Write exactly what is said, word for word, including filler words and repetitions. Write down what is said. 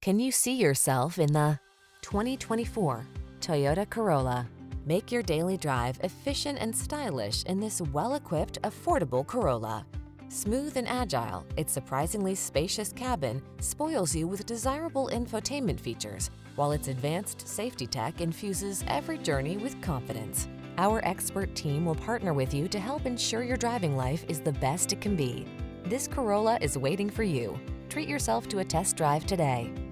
Can you see yourself in the twenty twenty-four Toyota Corolla? Make your daily drive efficient and stylish in this well-equipped, affordable Corolla. Smooth and agile, its surprisingly spacious cabin spoils you with desirable infotainment features, while its advanced safety tech infuses every journey with confidence. Our expert team will partner with you to help ensure your driving life is the best it can be. This Corolla is waiting for you. Treat yourself to a test drive today.